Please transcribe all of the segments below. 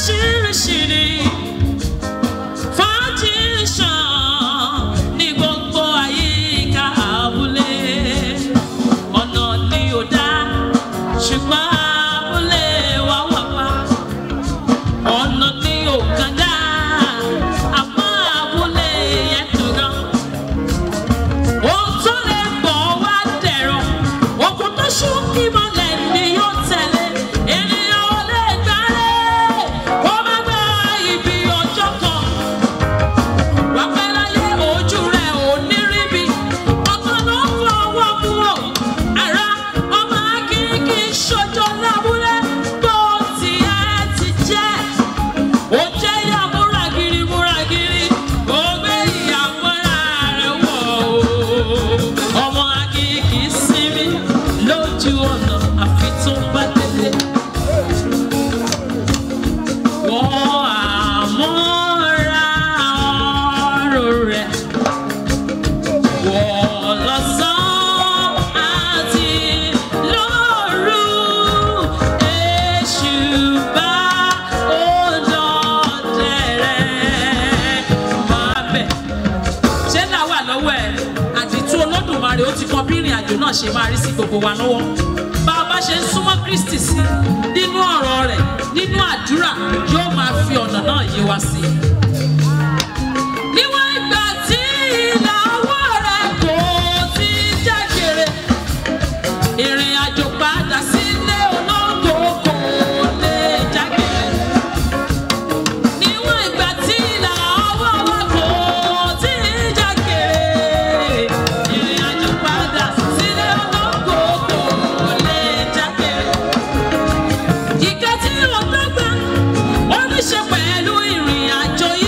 oríṣiríṣi ni fàájì ṣàn ní gbogbo àyíká abúlé. Ọ̀nà ni ò dá ṣùgbọ́n abúlé wa wà pa. Ọ̀nà ni ò kàn dá àmọ́ abúlé yẹn tó gan. Ohun tó lè gbọ́ wá dẹ̀rọ̀, òkun tó ṣú kí mọ́lẹ̀ ni yóò tẹ̀lé. Ènìyàn ò lè gbáré kó má gba ibi ọjọ́ kan. Wà pẹ́ láyé ojú rẹ̀ ò ní ríbi. Ọ̀kan ló ń fọwọ́ mú o. Àrà ọmọ akínkì ṣojo lábúlé tó tiẹ̀ ti jẹ́. Ó jẹ́ ìyá múragiri múragiri, ó gbé ìyá mọ́ra rẹ̀ wọ̀ o. Ọmọ akínkì sinmi lójú ọ̀nà àfi tó bá délé. Wọ́n àmọ́ra ọ̀rọ̀ rẹ̀. Wọ́n lọ́sàn àti lóru. Èṣù bá ọlọ́dẹ rẹ̀ máa bẹ̀. Ṣé náà wà lọ́wọ́ ẹ̀? Àdìtú Olódùmarè ó ti kọ bí ìrìn àjò náà ṣe máa rí sí gbogbo wa lọ́wọ́. Bá a bá ṣe ń súnmọ́ Kristi sí nínú ọ̀rọ̀ rẹ̀, nínú àdúrà, yóò máa fi ọ̀nà náà yé wa sí. Níwọ̀n ìgbà tí ìlà ọwọ́ rẹ̀ kò ti jágere, ìrìn àjò padà sílé ológo kò lè jágere. Níwọ̀n ìgbà tí ìlà ọwọ́ wa kò ti jágere, ìrìn àjò padà sílé ológo kò lè jágere. Ìkẹ́ tí ó dọ́gba, ó ní ṣe pẹ̀lú ìrìn àjò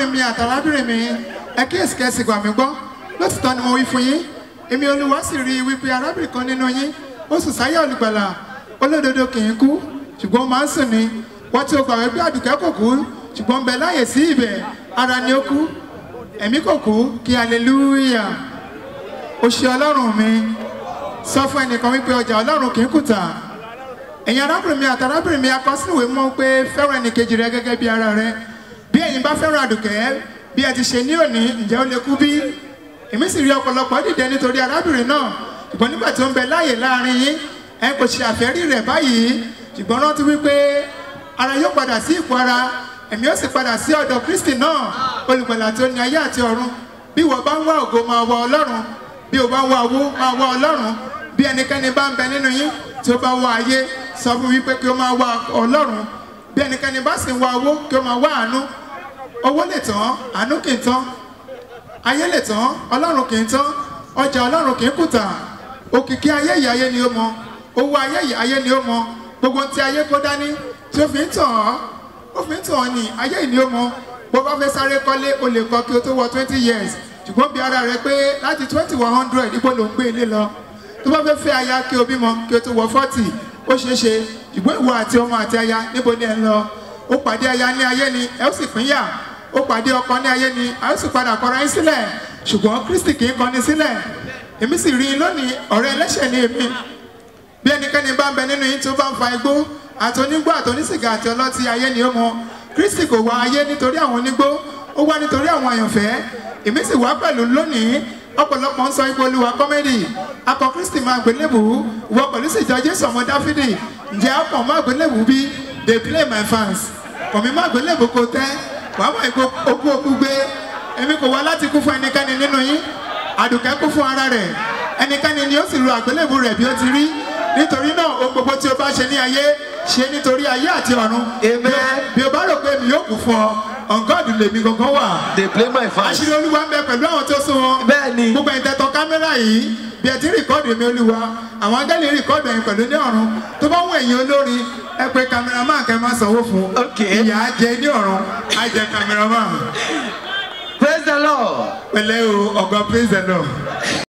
mi àtàlábìnrin mi ẹ kíyèsí kẹ́sì gbà mí gbọ́ lótìtọ́ ni mo wí fún yín èmi Olúwa sì rí i wípé arábìnrin kan nínú yín ó sùn sáyé olùgbàlà olódodo kì í kú ṣùgbọ́n máa ń sùn ni wọ́n tí ó gbà wípé Àdùkẹ́ kò kú ṣùgbọ́n ń bẹ láyè sí ibẹ̀ ara ni ó kú ẹ̀mí kò kú kí hallelujah ó ṣe Ọlọ́run mi sọ fún ẹnìkan wípé ọjà Ọlọ́run kì í kùtà ẹ̀yin arábìnrin mi àtàrábìnrin mi akọsíwèé mọ́ pé fẹ́ràn ẹnìkejì rẹ gẹ́gẹ́ bí ara rẹ bí ẹ̀yin bá fẹ́ràn Àdùkẹ́ bí ẹ ti ṣe ní òní ǹjẹ́ ó lè kú bí èmi sì rí ọ̀pọ̀lọpọ̀ dìde nítorí arábìnrin náà ṣùgbọ́n nígbà tí ó ń bẹ láàyè láàrin yín ẹ kò ṣe àfẹ́rí rẹ̀ báyìí ṣùgbọ́n rántí wípé ara yóò padà sí ipò ara ẹ̀mí ó sì padà sí ọ̀dọ̀ Kristi náà olùgbàlà tó ní ayé àti ọ̀run bí ìwọ bá ń wá ògo máa wá Ọlọ́run bí o bá ń wá owó máa wá Ọlọ́run bí ẹnikẹ́ni bá ń bẹ nínú yín tí ó bá wá ayé sọ fún wípé kí ó máa wá Ọlọ́run bí ẹnikẹ́ni bá sì ń wá owó kí ó máa wá àánú owó lè tán àánú kì í tán ayé lè tán Ọlọ́run kì í tán ọjà Ọlọ́run kì í kùtà òkìkí ayé yìí ayé ni ó mọ owó ayé yìí ayé ni ó mọ gbogbo tí ayé kó dání tí ó fi ń tàn ọ́ ó fi ń tàn ọ́ ní ayé yìí ni ó mọ bó bá fẹ́ sáré kọ́lé o lè kọ́ kí o tó wọ 20 years ṣùgbọ́n bí ara rẹ pé láti 2100 ipò ló ń gbé ilé lọ tó bá fẹ́ fẹ́ aya kí o bímọ kí o tó wọ 40 ó ṣeé ṣe ṣùgbọ́n ìwọ àti ọmọ àti aya níbo ni ẹ ń lọ ó pàdé aya ní ayé ni ẹ ó sì pínyà ó pàdé ọkọ ní ayé ni a ó sì padà kọra yín sílẹ̀ ṣùgbọ́n Kristi kì í kọni sílẹ̀ èmi sì rí i lónìí ọ̀rẹ́ ẹlẹ́ṣẹ̀ ni èmi bí ẹnikẹ́ni bá ń bẹ nínú yín tó bá ń fa igbó àti onígbó àti onísìgá àti ọlọ́tí ayé ni ó mọ Kristi kò wá ayé nítorí àwọn onígbó ó wá nítorí àwọn àyànfẹ́ èmi sì wá pẹ̀lú lónìí ọ̀pọ̀lọpọ̀ ń sọ ipò Olúwa kọ́mẹ́dì akọ Kristi máa gbélébù wọ pẹ̀lú sì jọ Jésù ọmọ Dáfídì ǹjẹ́ akọ máa gbélébù bí they play my fans kọ̀mí máa gbélébù kò tẹ́ wàá mọ̀ ìkó okú gbé èmi kò wá láti kú fún ẹnikẹ́ni nínú yín Àdùkẹ́ kú fún ara rẹ̀ ẹnikẹ́ni ni ó sì lu àgbélébù rẹ̀ bí ó ti rí nítorí náà ohun gbogbo tí o bá ṣe ní ayé ṣe nítorí ayé àti ọ̀run bí o bá rò pé mi yóò kú fún ọ on God lèmi gangan wà. they play my fans. àṣírí Olúwa ń bẹ pẹ̀lú àwọn tó sún wọn. bẹ́ẹ̀ni. gbogbo ìtẹ̀tọ̀ kámẹ́rà yìí bí ẹ ti rìkọ́ọ̀dù mi Olúwa àwọn angẹ́lì rìkọ́ọ̀dù ẹ̀yìn pẹ̀lú ní ọ̀run tó bá wọ ẹ̀yìn olórin ẹ pé kámẹ́rámán kẹ́ máa sanwó fún. ìyà á jẹ ní ọ̀run á jẹ kámẹ́rámán. praise the Lord. pẹ̀lẹ́ o ọ̀gá praise the Lord.